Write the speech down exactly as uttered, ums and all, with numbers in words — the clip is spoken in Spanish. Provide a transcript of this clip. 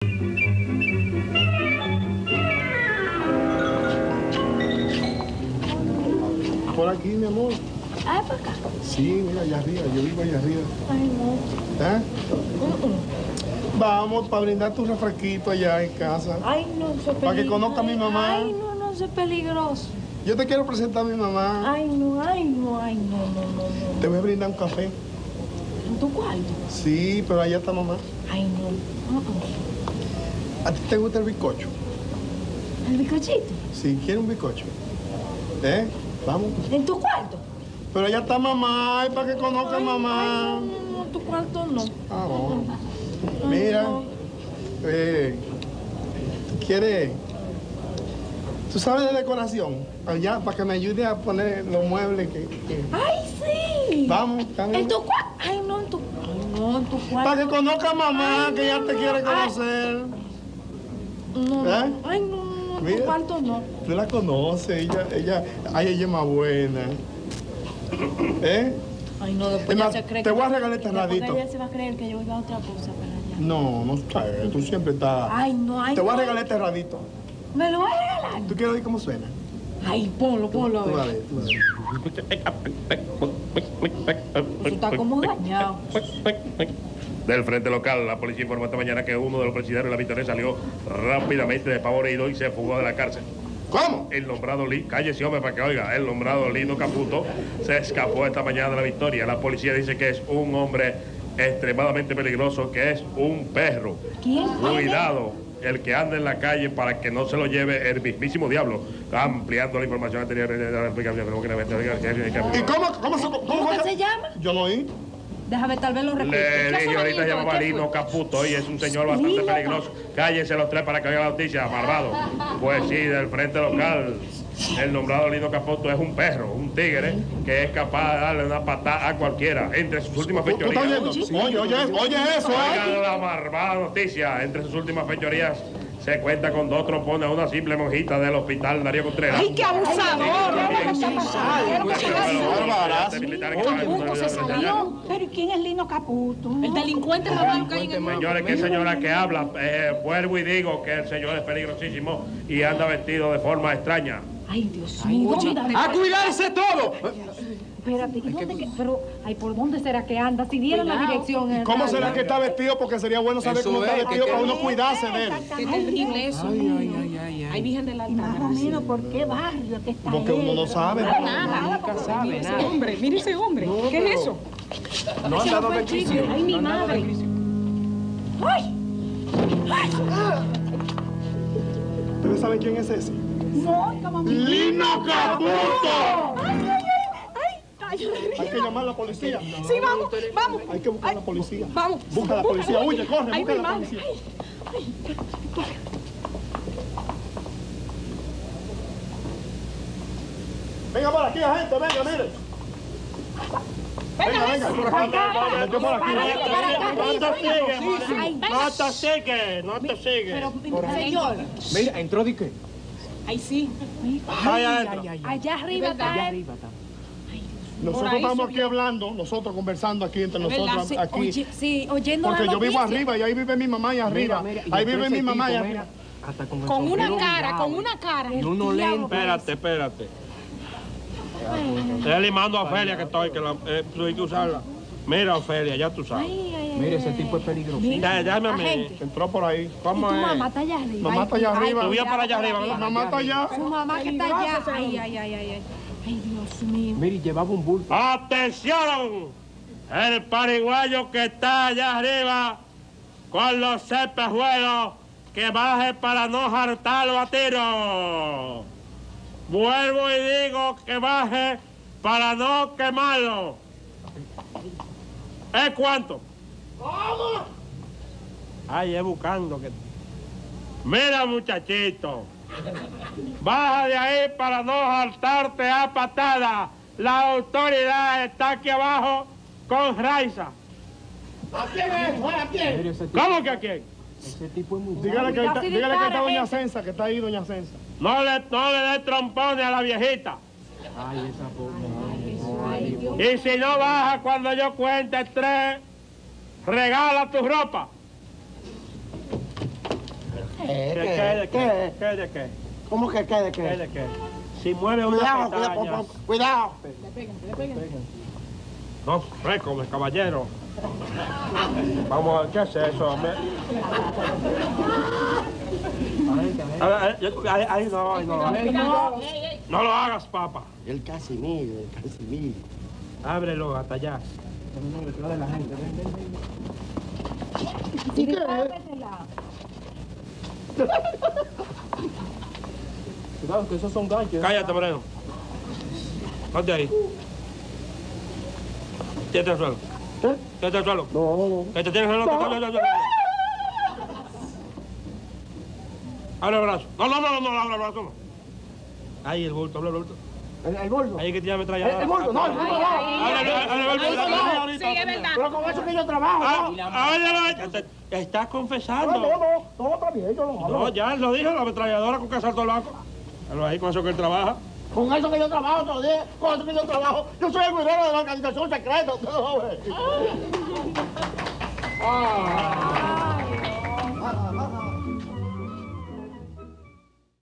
Por aquí, mi amor. Ah, ¿para acá? Sí, mira, allá arriba. Yo vivo allá arriba. Ay, no. ¿Eh? Uh -uh. Vamos, para brindarte un refresquito allá en casa. Ay, no, eso es peligroso. Para que conozca a mi mamá. Ay, no, no, eso es peligroso. Yo te quiero presentar a mi mamá. Ay, no, ay, no, ay, no, no, no, no. Te voy a brindar un café. ¿En tu cuarto? Sí, pero allá está mamá. Ay, no. Uh -uh. ¿A ti te gusta el bizcocho? ¿El bizcochito? Sí, ¿quieres un bizcocho? ¿Eh? Vamos. ¿En tu cuarto? Pero allá está mamá, y para que conozca a mamá. Ay, no, no, en tu cuarto no. Ah, no. Ay, Mira, no. eh, ¿quieres? ¿Tú sabes de decoración? Allá, para que me ayude a poner los muebles que... que... ¡Ay, sí! Vamos, también. ¿En tu cuarto? Ay, no, en tu... Ay, no, en tu cuarto. Para que conozca a mamá, Ay, que ya te no, quiere no. conocer. No, ¿Eh? no. Ay, no, no, en Mira, tu cuarto no. Tú la conoces, ella, ella, ay, ella es más buena. ¿Eh? Ay, no, después Es ya más, se cree te que... voy a regalar este después radito. ella se va a creer que yo iba a otra cosa para allá. No, no, sabes, tú siempre estás... Ay, no, ay, Te voy a no. regalar este radito. ¿Me lo vas a regalar? ¿Tú quieres oír cómo suena? Ay, ponlo, ponlo a Tú a ver. ver, tú a ver. Eso está como dañado. Del frente local, la policía informó esta mañana que uno de los presidiarios de la Victoria salió rápidamente despavorido y se fugó de la cárcel. ¿Cómo? El nombrado Lino, cállese hombre para que oiga, el nombrado Lino Caputo se escapó esta mañana de la Victoria. La policía dice que es un hombre extremadamente peligroso, que es un perro. ¿Quién? Cuidado, el que anda en la calle para que no se lo lleve el mismísimo diablo. Ampliando la información anterior. ¿Y cómo, cómo, se, cómo, ¿Cómo fue que que- se llama? Yo no oí. Déjame tal vez lo repito. Le ¿Qué dije fue, ahorita Lino? llamaba ¿Qué Lino fue? Caputo y es un señor bastante Lino peligroso. Cállense los tres para que oigan la noticia, malvado. Pues sí, del frente local, el nombrado Lino Caputo es un perro, un tigre, que es capaz de darle una patada a cualquiera. Entre sus últimas ¿Tú, tú estás fechorías. oyendo? Oye, oye, oye eso, Oigan ¿eh? la malvada noticia. Entre sus últimas fechorías se cuenta con dos trompones a una simple monjita del hospital Darío Contreras. ¡Ay, qué abusador! Caputo se salió. Pero ¿y quién es Lino Caputo? El delincuente más malo que hay en el mundo. Señores, qué señora que habla. Eh, vuelvo y digo que el señor es peligrosísimo y anda vestido de forma extraña. Ay, Dios mío. ¡A cuidarse todo! Espérate, ¿y dónde que- pero, ay, ¿por dónde será que anda? Si dieron la dirección. en el ¿Cómo radio. será que está vestido? Porque sería bueno saber Eso cómo está es, vestido que- para uno cuidarse de él. Qué terrible eso. Ay, ay, ay, ay, Ay, ay. Virgen de la Y más o Altagracia. menos por qué barrio que está Porque él. uno no sabe. Nada. Nunca sabe Mire ese nada. hombre, mire ese hombre. ¿Qué es eso? No han dado descripción. Ay, mi No han dado madre. descripción. ¿Ustedes saben quién es ese? No, como mi... ¡Lino Caputo! Ay, ay, ay, ay, ay. Hay que llamar a la policía. Sí, vamos, vamos. Hay que buscar a la policía. Vamos. Busca a la policía. Huye, corre, Ay, busca a mi la madre. policía. Venga por aquí, gente, venga, mire. Venga, venga, por aquí. Vete por aquí. No te sigue, no te sigue, no te sigue. Pero, señor, Mira, entró de qué. Ay, sí. Vaya adentro. allá arriba está él. Nosotros estamos aquí hablando, nosotros conversando aquí entre nosotros, Sí, aquí. oye, sí, oyendo Porque la yo vivo noticia. arriba y ahí vive mi mamá allá arriba. Mira, mira, y Ahí entró vive ese mi mamá allá tipo, arriba. mira, hasta con el Con una sombrero cara, virado. con una cara. Y unos lentes. Espérate, espérate. Estoy limando a Ofelia que estoy, que la, eh, pues hay que usarla. Mira, Ofelia, ya tú sabes. Ay, ay, ay, Mira, ay, ese ay, tipo es ay. peligroso. Ya, llame a mí. Agente. Entró por ahí. Y ¿Cómo tu es? mamá está allá arriba. Mamá está allá Ay, arriba. Subía para allá arriba, ¿verdad? Mamá está allá. Su mamá que está allá. Ay, ay, ay, ay, ay. Ay, Dios mío. Mira, y llevaba un bulto. ¡Atención! El pariguayo que está allá arriba con los espejuelos, que baje para no hartarlo a tiro. Vuelvo y digo que baje para no quemarlo. ¿Es cuánto? ¿Cómo? Ay, es buscando que... Mira, muchachito. Baja de ahí para no saltarte a patada. La autoridad está aquí abajo con Raiza. Mira, ese tipo, ¿Cómo que a quién? ese tipo es muy Dígale que, ahí está, Casi dígale que está dispara, doña gente. Censa, que está ahí doña Censa. No le, no le dé trompones a la viejita. Ay, esa pobre. Ay, Dios. Y si no baja cuando yo cuente tres, regala tu ropa. ¿Qué? ¿Qué, ¿Qué? qué de qué? ¿Qué? ¿Qué de qué? ¿Cómo que qué de ¿Qué qué? de qué? Si mueve una Cuidado, pestaña. cuidado, cuidado. No, récome, caballero. Vamos a ver, ¿qué es eso, hombre? Ahí, ahí, ahí no, ahí no. No lo hagas, papá. El Casimiro, el Casimiro. Ábrelo hasta allá. Sí, ábretela. Cuidado, que esos son ganchos. Cállate, Moreno. Ponte ahí. Tírate al suelo. ¿Qué? Tírate al suelo. No, no. Que te tienes el loco. Abre el brazo. No, no, no, no, no, abre el brazo. Ahí el bulto, abre el bulto. El, el bolso. Ahí que te llame El, traía. el bolso, no, el bolso no. Abre, abre el bulto. Sí, es verdad. Pero con eso que yo trabajo, Ah, ¿no? ábrelo. Te- Estás No, confesando. no, no, no, está bien, yo lo hago. No, ya lo dijo, la ametralladora con que asaltó al banco. Pero ahí con eso que él trabaja. Con eso que yo trabajo todos los días, con eso que yo trabajo. Yo soy el guerrero de la organización secreta, usted lo sabe. Ah.